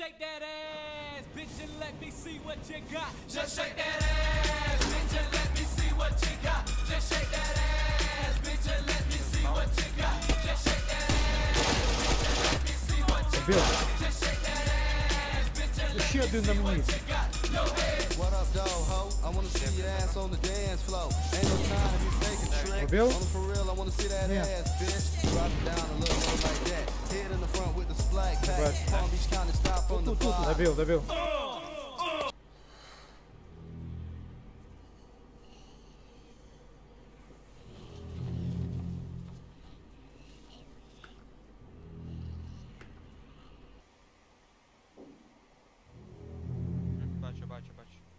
shake that ass, bitch, and let me see what you got. Just shake that ass, bitch, and let me see what you got. Just shake that ass, bitch, and let me see what you got. Just shake that ass, bitch, and let me see what you got. Just shake that ass, bitch, and let me see what you got. What up, dog, ho? I wanna see your ass on the dance floor. Ain't no time to be faking trick. On for real, I wanna see that ass, bitch. Drop it down a little more like that. Head in the front with the splat pack. Palm Beach County, stop on the bar. Добил. Бачу.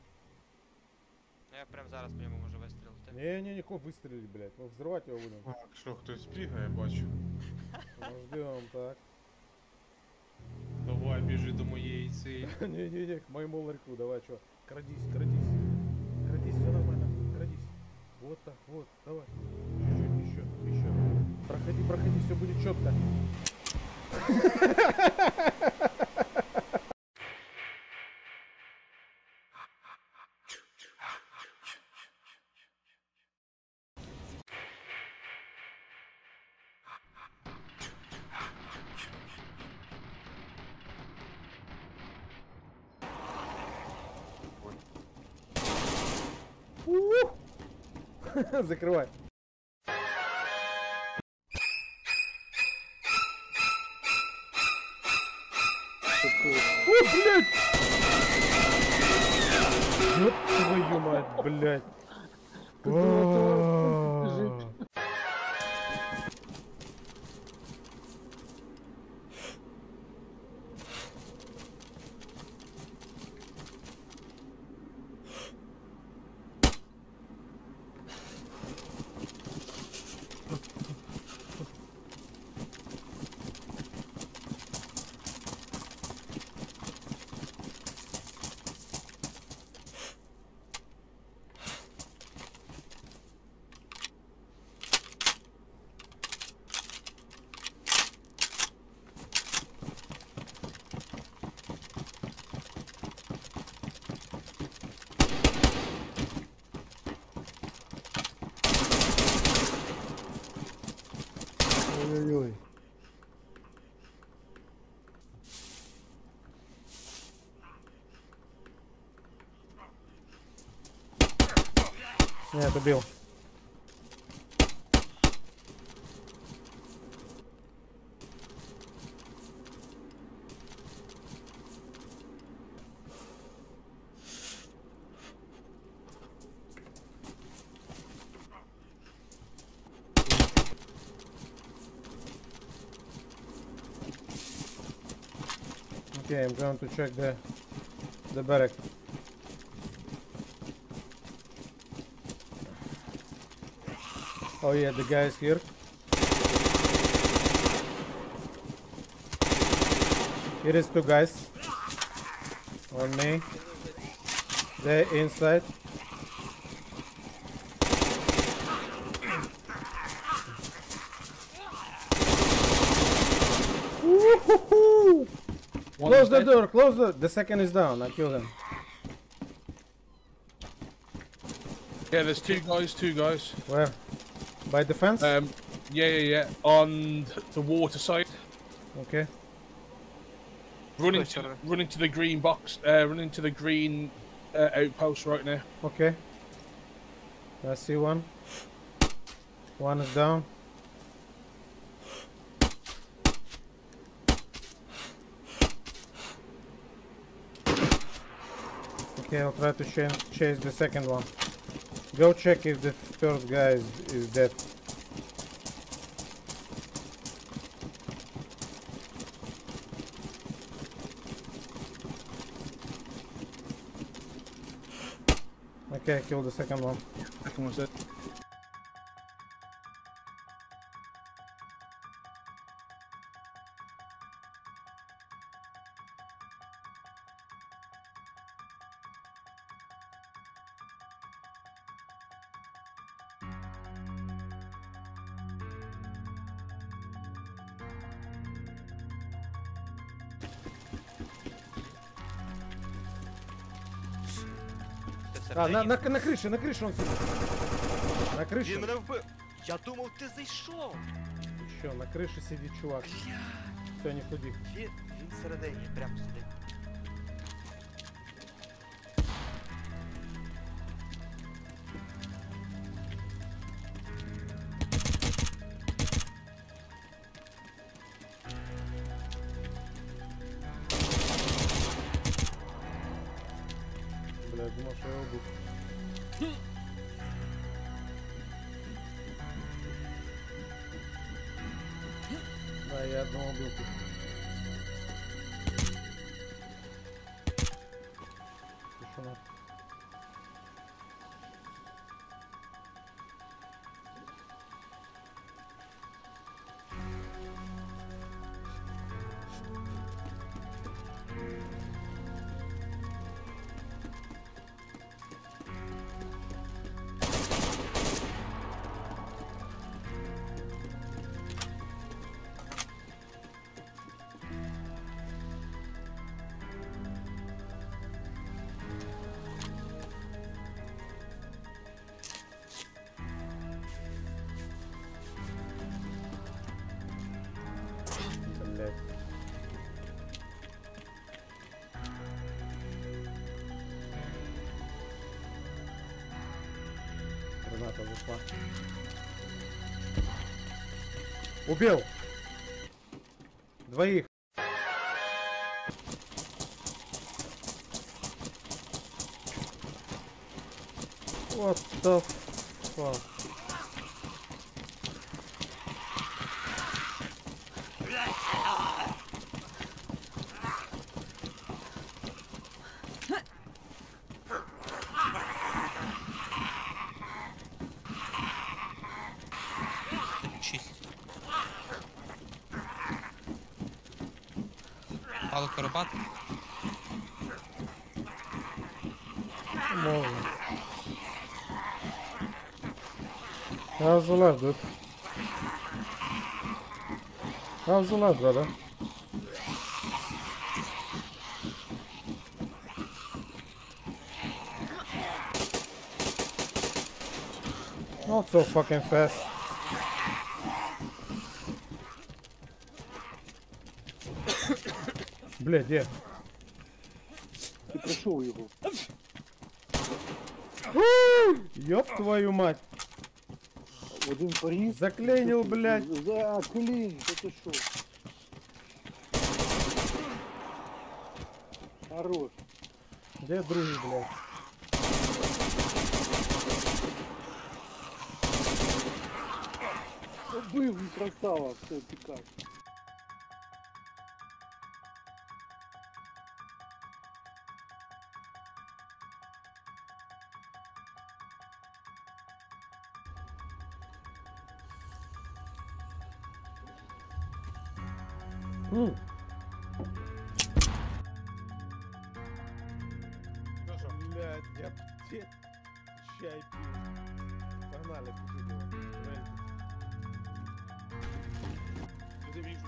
Я прям зараз по ньому можу вистрілити. Не, выстрелили, блядь. Мы взрывать его будем. Так, що, хтось бігає, бачу. Ждем, так. Давай, біжи до моєї цієї. Не, к моему ларьку, давай, чё. Крадись. Крадись, все нормально, крадись. Вот так, вот, давай. Еще. Проходи, все будет четко. Закрывай. О, блядь! Ёб твою мать, блядь. Ой-ой-ой. Нет, убил. Okay, I'm going to check the barrack. Oh yeah, the guy is here. Here is two guys on me. They're inside. Close the door, close the second is down, I killed him. Yeah, there's two guys. Where? By the fence? Yeah. On the water side. Okay. Running to the green box, running to the green outpost right now. Okay. I see one. One is down. Okay, I'll try to chase the second one. Go check if the first guy is dead. Okay, kill the second one. Second one's dead. А, на крыше он сидит. На Він крыше. мене вбив. Я думав, ти зайшов. Еще, на крыше сидит чувак. Все, не ходи. Він всередині, прямо сидить. Бля, я думал, что я убил. Да, я одного убил. Тишина. Блять. Граната зашла. Убил! Двоих! What the fuck? Палок рубати? Можно. How's the lad, dude? How's the lad, brother? Not so fucking fast. Бля, где? Ти пройшов його. Ёб твою мать! Один поріз. Заклейнил, блядь! За колін, то ти що? Хорош. Где другий, блядь? Убив, красава, все, тікай. Блядь, я чай пью. Погнали, Я вижу.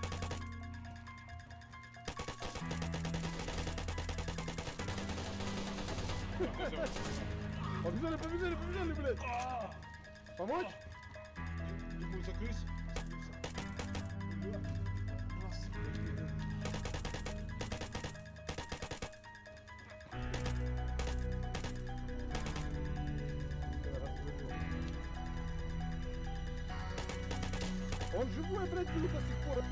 Побежали, блядь! Помочь? Ему закрыть? Он живой, блядь, был до сих пор.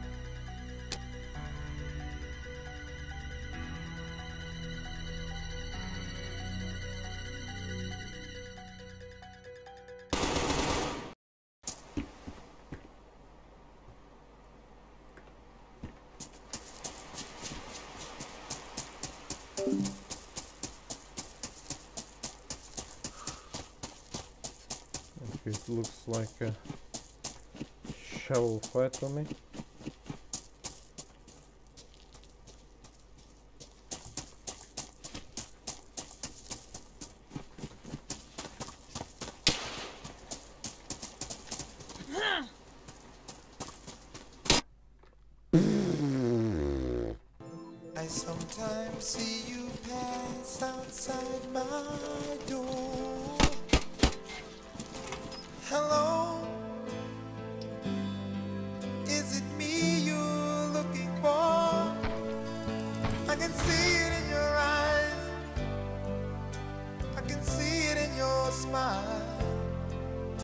It looks like a shovel fight for me. I sometimes see you pass outside my door. Hello.